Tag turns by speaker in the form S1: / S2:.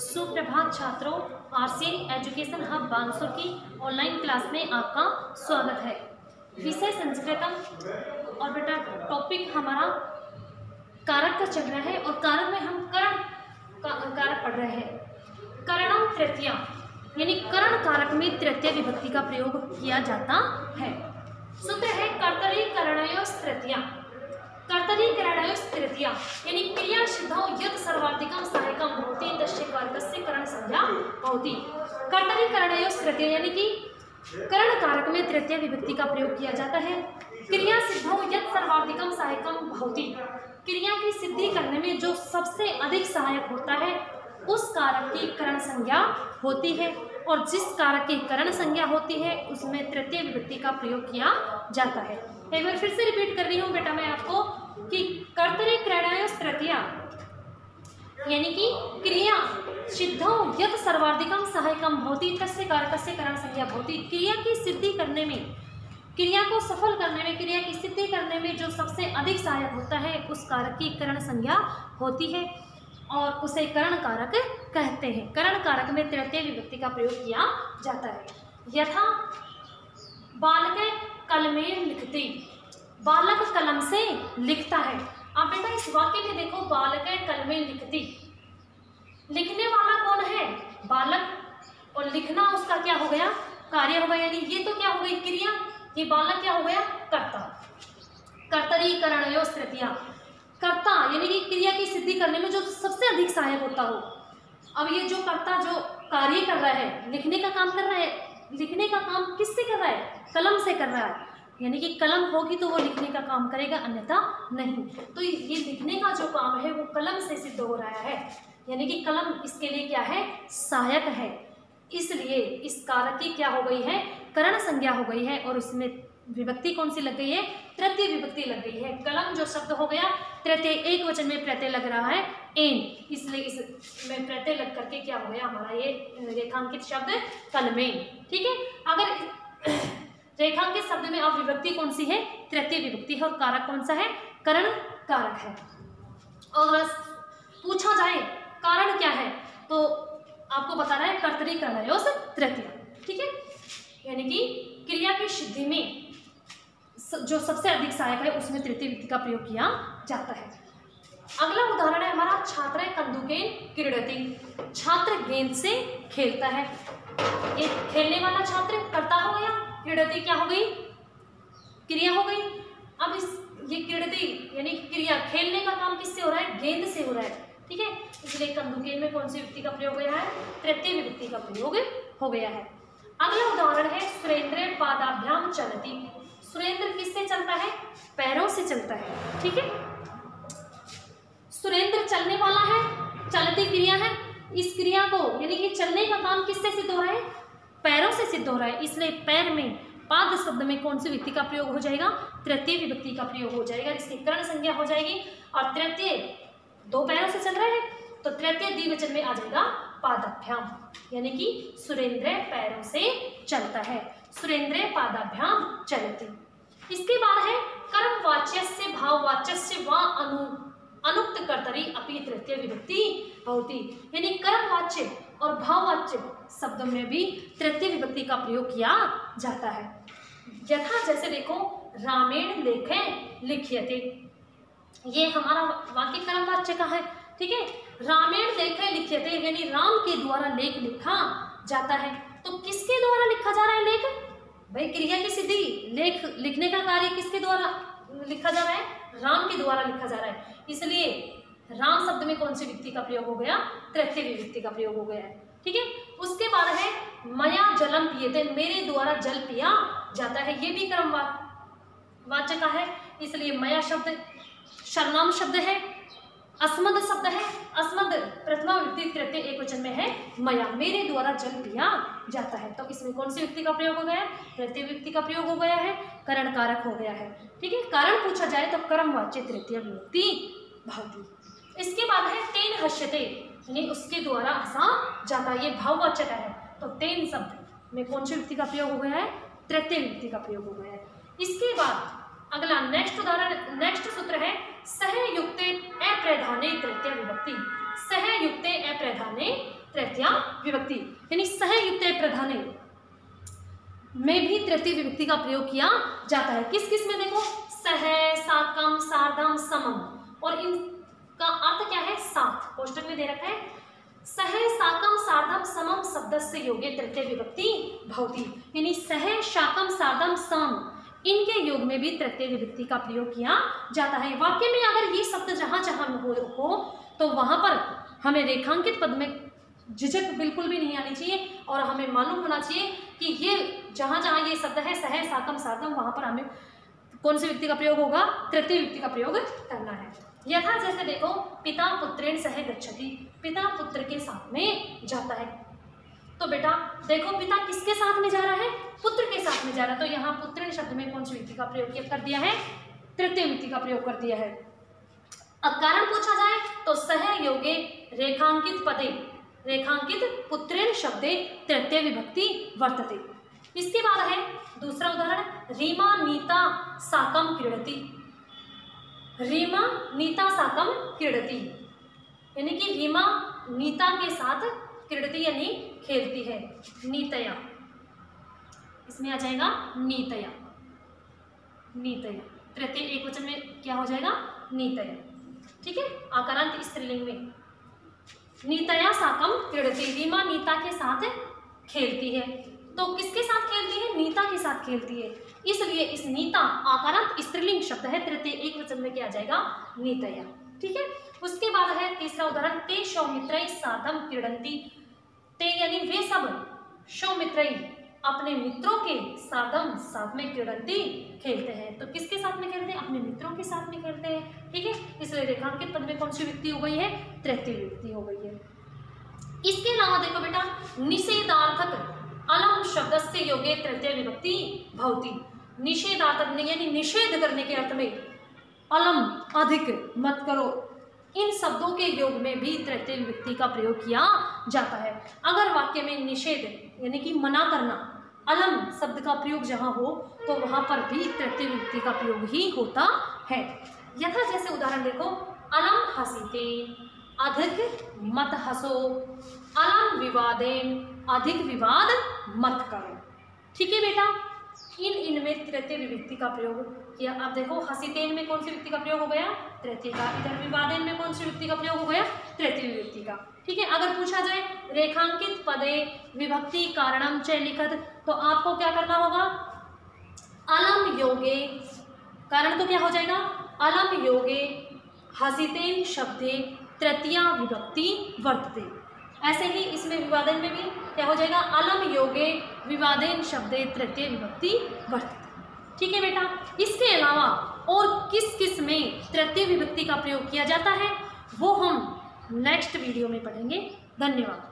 S1: सुप्रभात छात्रों, RCN education hub Bansur की ऑनलाइन क्लास में आपका स्वागत है। विषय संस्कृतम और बेटा टॉपिक हमारा कारक का चल रहा है और कारक में हम कारक पढ़ रहे हैं। करणम तृतीया यानी करण कारक में तृतीय विभक्ति का प्रयोग किया जाता है। सूत्र है कर्तरी करणयोस् तृतीया। कर्तरी करणयोस् तृतीया यानी क्रिया सिद्धौ यत् सर्वाधिकं सहायकं भवति तस्य कारकस्य करण संज्ञा भवति। कर्तरी करणयोस् तृतीया यानी कि करण कारक में तृतीय विभक्ति का प्रयोग किया जाता है। क्रिया सिद्धौ यत् सर्वाधिकं सहायकं भवति, क्रिया की सिद्धि करने में जो सबसे अधिक सहायक होता है उस कारक की करण संज्ञा होती है, और जिस कारक की करण संज्ञा होती है उसमें तृतीय विभक्ति का प्रयोग किया जाता है। एक बार फिर से रिपीट कर रही हूँ बेटा मैं आपको कि कर्तरी करणयोस् तृतीया यानी कि क्रिया सिद्धौ यत् सर्वाधिकं सहायकं भवति तस्य कारकस्य करण संज्ञा भवति। क्रिया की सिद्धि करने में, क्रिया को सफल करने में, क्रिया की सिद्धि करने में जो सबसे अधिक सहायक होता है उस कारक की करण संज्ञा होती है और उसे करण कारक कहते हैं। करण कारक में तृतीय विभक्ति का प्रयोग किया जाता है। यथा बालक कलमेन लिखति, बालक कलम से लिखता है। अब बेटा इस वाक्य में देखो, बालक कलमेन लिखति, लिखने वाला कौन है? बालक, और लिखना उसका क्या हो गया? कार्य हो गया, यानी ये तो क्या हो गई? क्रिया। ये बालक क्या हो गया? कर्ता। कर्तरी करणयोस् तृतीया, कर्ता यानी कि क्रिया की सिद्धि करने में जो सबसे अधिक सहायक होता हो। अब ये जो कर्ता जो कार्य कर रहा है, लिखने का काम कर रहा है, लिखने का काम किससे कर रहा है? कलम से कर रहा है, यानी कि कलम होगी तो वो लिखने का काम करेगा, अन्यथा नहीं। तो ये लिखने का जो काम है वो कलम से सिद्ध हो रहा है, यानी कि कलम इसके लिए क्या है? सहायक है। इसलिए इस कारक की क्या हो गई है? करण संज्ञा हो गई है, और इसमें विभक्ति कौन सी लग गई है? तृतीय विभक्ति लग गई है। कलम जो शब्द हो गया तृतीय, एक वचन में प्रत्यय लग रहा है एन, इसलिए इसमें प्रत्यय लग करके क्या हो गया हमारा ये रेखांकित शब्द कलमेन। ठीक है, अगर रेखांकित शब्द में अब विभक्ति कौन सी है? तृतीय विभक्ति है, और कारक कौन सा है? करण कारक है। और पूछा जाए कारण क्या है तो आपको बताना है कर्तरी करणयोस् तृतीया। ठीक है, यानी कि क्रिया की सिद्धि में जो सबसे अधिक सहायक है उसमें तृतीय विभक्ति का प्रयोग किया जाता है। अगला उदाहरण है हमारा छात्र कंदुकेन क्रीडति, छात्र गेंद से खेलता है। ये खेलने वाला छात्र कर्ता हो गया, क्रीडति क्या हो गई? क्रिया हो गई। अब ये क्रीडति यानी क्रिया, खेलने का काम किससे हो रहा है? गेंद से हो रहा है। ठीक है, इसलिए कंदुकेन में कौन सी विभक्ति का प्रयोग गया है? तृतीय विभक्ति का प्रयोग हो गया है। अगला उदाहरण है सुरेंद्र पादाभ्याम चलति, सुरेंद्र किससे चलता है? पैरों से चलता है। ठीक है, सुरेंद्र चलने वाला है, चलती क्रिया है। इस क्रिया को यानी कि चलने का काम किससे सिद्ध हो रहा है? पैरों से सिद्ध हो रहा है, इसलिए पैर में पाद शब्द में कौन सी विभक्ति का प्रयोग हो जाएगा? तृतीय विभक्ति का प्रयोग हो जाएगा, इसकी करण संज्ञा हो जाएगी। और तृतीय, दो पैरों से चल रहा है तो तृतीय द्विवचन में आ जाएगा पादाभ्याम, यानी कि सुरेंद्र पैरों से चलता है। सुरेंद्र पादाभ्याम चलति। इसके बाद है कर्मवाच्यस्य भाववाच्यस्य वा अनुक्त कर्तरी अपि तृतीय विभक्ति भवति, यानी कर्मवाच्य और भाववाच्य शब्दों में भी तृतीय विभक्ति का प्रयोग किया जाता है। यथा जैसे देखो, रामेण लेखे लिख्यते, ये हमारा वाक्य कर्मवाच्य का है। ठीक है, रामेण लेखे लिख्यते यानी राम के द्वारा लेख लिखा जाता है। तो किसके द्वारा लिखा जा रहा है लेख? भाई क्रिया की सिद्धि, लेख लिखने का कार्य किसके द्वारा लिखा जा रहा है? राम के द्वारा लिखा जा रहा है, इसलिए राम शब्द में कौन सी विभक्ति का प्रयोग हो गया? तृतीय विभक्ति का प्रयोग हो गया है। ठीक है, उसके बाद है मया जलम पियते, मेरे द्वारा जल पिया जाता है, ये भी कर्मवाच्य का है, इसलिए मया शब्द सर्वनाम शब्द है, अस्मद शब्द है। अस्मद प्रथमा विभक्ति तृतीय एक वचन में है मया, मेरे द्वारा जल पिया जाता है, तो इसमें कौन सी विभक्ति का प्रयोग हो गया है? तृतीय विभक्ति का प्रयोग हो गया है, करण कारक हो गया है। ठीक है, कारण पूछा जाए तो कर्मवाच्य तृतीय विभक्ति भवति। इसके बाद है तेन हस्यते, यानी उसके द्वारा हंसा जाता, ये भाववाचक है, तो तेन शब्द में कौन सी विभक्ति का प्रयोग हो गया है? तृतीय विभक्ति का प्रयोग हो गया है। इसके बाद अगला नेक्स्ट उदाहरण, नेक्स्ट सूत्र है सहयुक्ते अप्रधाने तृतीय विभक्ति। सहयुक्ते अप्रधाने तृतीया विभक्ति, यानी सह युक्त प्रधाने में भी तृतीय विभक्ति का प्रयोग किया जाता है। किस किस में देखो, सह, साकम, सार्धम, समम, और इनका अर्थ क्या है, साथ। कोष्टक में दे रखा है सह, साकम, सार्धम, समम शब्दस्य योगे तृतीय विभक्ति भवति, यानी सह, शाकम, सार्धम, समम इनके योग में भी तृतीय विभक्ति का प्रयोग किया जाता है। वाक्य में अगर ये शब्द जहां जहां हो तो वहां पर हमें रेखांकित पद में झिझक बिल्कुल भी नहीं आनी चाहिए, और हमें मालूम होना चाहिए कि ये जहां जहां ये शब्द है सह, साकम, सार्धम, वहां पर हमें कौन सी विभक्ति का प्रयोग होगा, तृतीय विभक्ति का प्रयोग करना है। यथा जैसे देखो, पिता पुत्रेण सह गच्छति, पिता पुत्र के साथ में जाता है। तो बेटा देखो, पिता किसके साथ में जा रहा है, पुत्र के साथ में जा रहा है, तो यहाँ पुत्रेण शब्द में कौन सी विभक्ति का प्रयोग कर दिया है, तृतीय विभक्ति का प्रयोग कर दिया है। अब कारण पूछा जाए तो सह योगे रेखांकित पदे, रेखांकित पुत्रेण शब्दे तृतीय विभक्ति वर्तते। इसके बाद है दूसरा उदाहरण, रीमा नीता साकम क्रीडति, रीमा नीता साकम क्रीडति, यानी कि रीमा नीता के साथ क्रीडति यानी खेलती है। नीतया, इसमें आ जाएगा नीतया, नीतया तृतीय एकवचन में क्या हो जाएगा, नीतया, ठीक है, आकारांत स्त्रीलिंग में। नीतया साकम क्रीडति, रीमा नीता के साथ खेलती है। तो किसके साथ खेलती है, नीता के साथ खेलती है, इसलिए इस नीता आकारांत स्त्रीलिंग शब्द है, तृतीय एकवचन में क्या आ जाएगा, नीतया, ठीक है। उसके बाद है तीसरा उदाहरण, ते सौमित्रैः सार्धं क्रीडन्ति, ते यानी वे सब सौमित्रैः अपने मित्रों के सार्धम साथ में क्रीडन्ति खेलते हैं। तो किसके साथ में खेलते हैं, अपने मित्रों के साथ में खेलते हैं, ठीक है, इसलिए रेखांकित पद में कौन सी विभक्ति हो गई है, तृतीय विभक्ति हो गई है। इसके अलावा देखो बेटा, निषेधार्थक अलम शब्दस्य योगे तृतीय विभक्ति भवति, निषेधार्थक यानी निषेध करने के अर्थ में अलम अधिक मत करो, इन शब्दों के योग में भी तृतीय विभक्ति का प्रयोग किया जाता है। अगर वाक्य में निषेध यानी कि मना करना, अलम शब्द का प्रयोग जहां हो तो वहां पर भी तृतीय विभक्ति का प्रयोग ही होता है। यथा जैसे उदाहरण देखो, अलम हसीते, अधिक मत हंसो, अलम विवादेन, अधिक विवाद मत करो, ठीक है बेटा। इनमें तृतीय विभक्ति का प्रयोग किया। अब देखो, हसीतेन में कौन सी विभक्ति का प्रयोग हो गया, तृतीय का, इधर विवादेन में कौन सी विभक्ति का प्रयोग हो गया, तृतीय विभक्ति का, ठीक है। अगर पूछा जाए रेखांकित पदे विभक्ति कारणम च लिखत, तो आपको क्या करना होगा, अलम योगे, कारण तो क्या हो जाएगा, अलम योगे हसीतेन शब्दे तृतीया विभक्ति वर्तते। ऐसे ही इसमें विवादेन में भी क्या हो जाएगा, अलम योगे विवादेन शब्दे तृतीय विभक्ति वर्तते, ठीक है बेटा। इसके अलावा और किस किस में तृतीय विभक्ति का प्रयोग किया जाता है वो हम नेक्स्ट वीडियो में पढ़ेंगे। धन्यवाद।